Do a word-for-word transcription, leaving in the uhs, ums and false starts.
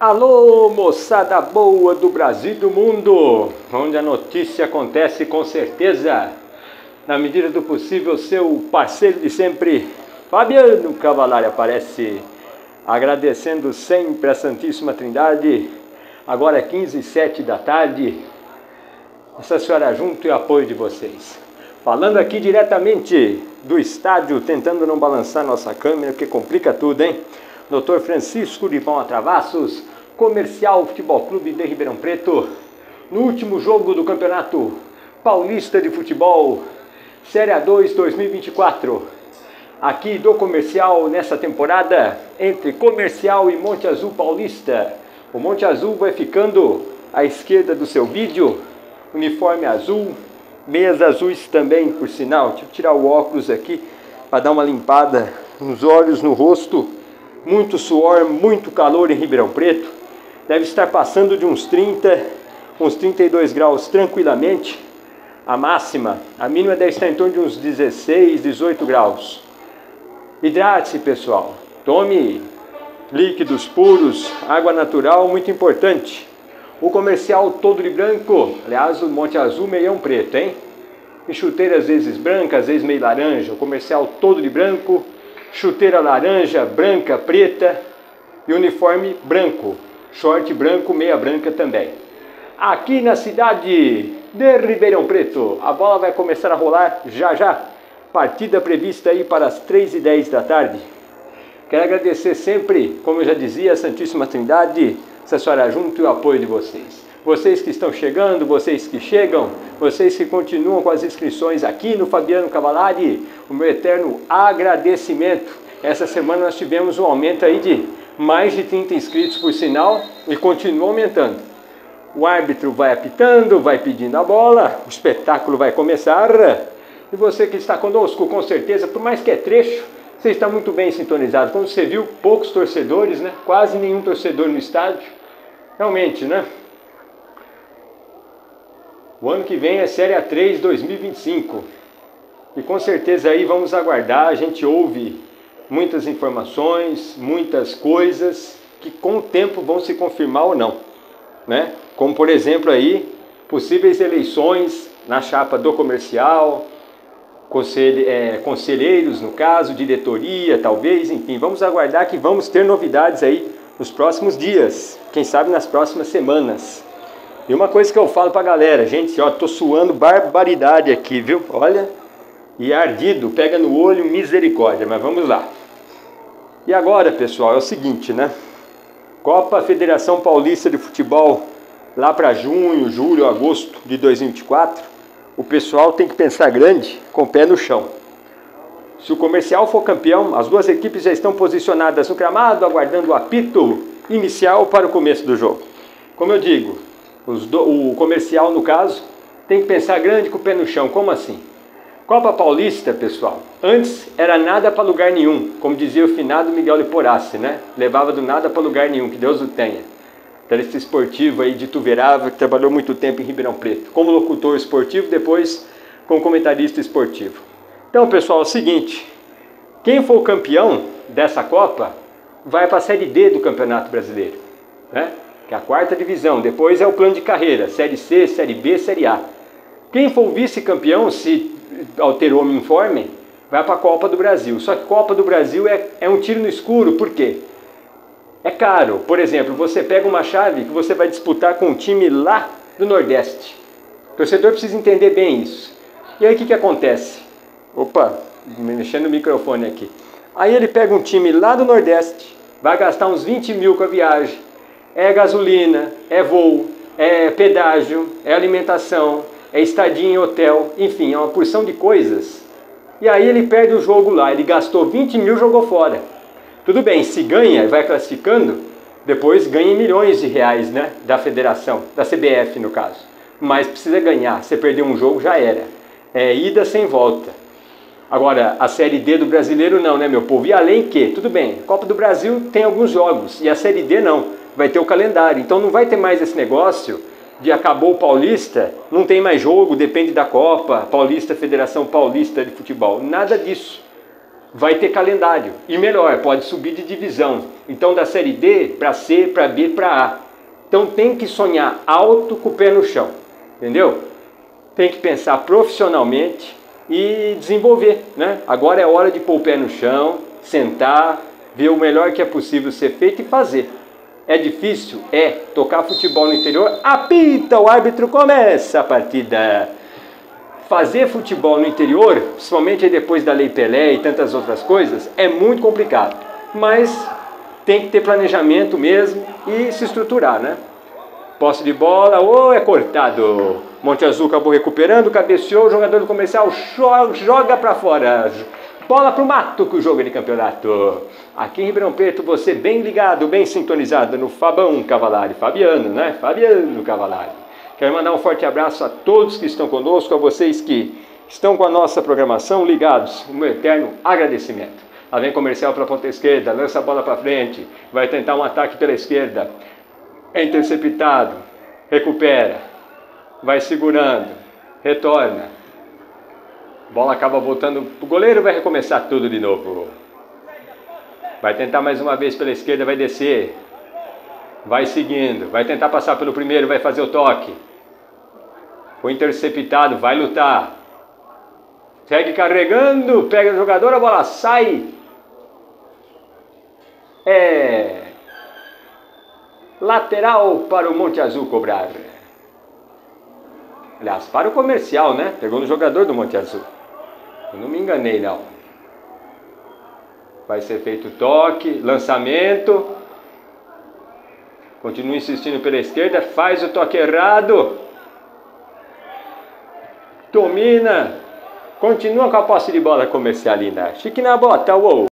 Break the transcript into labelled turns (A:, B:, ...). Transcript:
A: Alô, moçada boa do Brasil e do mundo, onde a notícia acontece com certeza. Na medida do possível, seu parceiro de sempre, Fabiano Cavalari, aparece, agradecendo sempre a Santíssima Trindade. Agora é quinze e sete da tarde, Nossa Senhora junto e apoio de vocês. Falando aqui diretamente do estádio, tentando não balançar nossa câmera, porque complica tudo, hein? doutor Francisco de Paula Travassos, Comercial Futebol Clube de Ribeirão Preto, no último jogo do Campeonato Paulista de Futebol, Série A dois dois mil e vinte e quatro, aqui do Comercial nessa temporada, entre Comercial e Monte Azul Paulista. O Monte Azul vai ficando à esquerda do seu vídeo, uniforme azul, meias azuis também, por sinal. Deixa eu tirar o óculos aqui para dar uma limpada nos olhos, no rosto. Muito suor, muito calor em Ribeirão Preto. Deve estar passando de uns trinta, uns trinta e dois graus tranquilamente. A máxima, a mínima deve estar em torno de uns dezesseis, dezoito graus. Hidrate-se, pessoal. Tome líquidos puros, água natural, muito importante. O Comercial todo de branco, aliás, o Monte Azul meião preto, hein? E chuteira às vezes branca, às vezes meio laranja. O Comercial todo de branco, chuteira laranja, branca, preta e uniforme branco, short branco, meia branca também. Aqui na cidade de Ribeirão Preto, a bola vai começar a rolar já já. Partida prevista aí para as três e dez da tarde. Quero agradecer sempre, como eu já dizia, a Santíssima Trindade, Nossa Senhora junto e o apoio de vocês. Vocês que estão chegando, vocês que chegam, vocês que continuam com as inscrições aqui no Fabiano Cavalari, o meu eterno agradecimento. Essa semana nós tivemos um aumento aí de mais de trinta inscritos por sinal e continua aumentando. O árbitro vai apitando, vai pedindo a bola, o espetáculo vai começar. E você que está conosco, com certeza, por mais que é trecho, você está muito bem sintonizado. Como você viu, poucos torcedores, né? Quase nenhum torcedor no estádio. Realmente, né? O ano que vem é Série A três dois mil e vinte e cinco. E com certeza aí vamos aguardar. A gente ouve muitas informações, muitas coisas que com o tempo vão se confirmar ou não, né? Como por exemplo aí, possíveis eleições na chapa do Comercial, conselhe, é, conselheiros no caso, diretoria talvez, enfim, vamos aguardar que vamos ter novidades aí nos próximos dias, quem sabe nas próximas semanas. E uma coisa que eu falo pra galera, gente, ó, tô suando barbaridade aqui, viu? Olha, e ardido, pega no olho, misericórdia, mas vamos lá. E agora, pessoal, é o seguinte, né? Copa Federação Paulista de Futebol, lá para junho, julho, agosto de dois mil e vinte e quatro, o pessoal tem que pensar grande, com o pé no chão. Se o Comercial for campeão, as duas equipes já estão posicionadas no gramado, aguardando o apito inicial para o começo do jogo. Como eu digo, os do, o Comercial, no caso, tem que pensar grande com o pé no chão. Como assim? Copa Paulista, pessoal, antes era nada para lugar nenhum, como dizia o finado Miguel Leporassi, né? Levava do nada para lugar nenhum, que Deus o tenha. Talento esportivo aí de Tuverava, que trabalhou muito tempo em Ribeirão Preto, como locutor esportivo, depois como comentarista esportivo. Então, pessoal, é o seguinte, quem for o campeão dessa Copa vai para a Série D do Campeonato Brasileiro, né? Que é a quarta divisão, depois é o plano de carreira, Série C, Série B, Série A. Quem for o vice-campeão, se alterou o informe, vai para a Copa do Brasil. Só que Copa do Brasil é, é um tiro no escuro, por quê? É caro. Por exemplo, você pega uma chave que você vai disputar com um time lá do Nordeste. O torcedor precisa entender bem isso. E aí o que, que acontece? Opa, mexendo no microfone aqui. Aí ele pega um time lá do Nordeste, vai gastar uns vinte mil com a viagem. É gasolina, é voo, é pedágio, é alimentação, é estadia em hotel, enfim, é uma porção de coisas. E aí ele perde o jogo lá, ele gastou vinte mil e jogou fora. Tudo bem, se ganha e vai classificando, depois ganha milhões de reais, né, da federação, da C B F no caso. Mas precisa ganhar, você perdeu um jogo já era. É ida sem volta. Agora, a Série D do Brasileiro não, né, meu povo? E além que, tudo bem, a Copa do Brasil tem alguns jogos, e a Série D não. Vai ter o calendário, então não vai ter mais esse negócio de acabou o Paulista, não tem mais jogo, depende da Copa, Paulista, Federação Paulista de Futebol, nada disso. vai ter calendário. E melhor, pode subir de divisão. Então da série D para C, para B, para A. Então tem que sonhar alto com o pé no chão. Entendeu? Tem que pensar profissionalmente e desenvolver, né? Agora é hora de pôr o pé no chão, sentar, ver o melhor que é possível ser feito e fazer. É difícil? É. Tocar futebol no interior, apita, o árbitro começa a partida. Fazer futebol no interior, principalmente depois da Lei Pelé e tantas outras coisas, é muito complicado. Mas tem que ter planejamento mesmo e se estruturar, né? Posse de bola, ou oh, é cortado. Monte Azul acabou recuperando, cabeceou, o jogador do Comercial joga para fora. Bola para o mato com o jogo de campeonato. Aqui em Ribeirão Preto, você bem ligado, bem sintonizado no Fabão Cavalari. Fabiano, né? Fabiano Cavalari. Quero mandar um forte abraço a todos que estão conosco, a vocês que estão com a nossa programação ligados. O meu eterno agradecimento. Lá vem Comercial para a ponta esquerda, lança a bola para frente, vai tentar um ataque pela esquerda. É interceptado, recupera, vai segurando, retorna. Bola acaba voltando para o goleiro, vai recomeçar tudo de novo. Vai tentar mais uma vez pela esquerda, vai descer. Vai seguindo, vai tentar passar pelo primeiro, vai fazer o toque. Foi interceptado, vai lutar. Segue carregando, pega o jogador, a bola sai. É lateral para o Monte Azul cobrar. Aliás, para o Comercial, né? Pegou no jogador do Monte Azul. Eu não me enganei, não. Vai ser feito o toque, lançamento. Continua insistindo pela esquerda, faz o toque errado. Domina. Continua com a posse de bola Comercialina. Chique na bota, uou.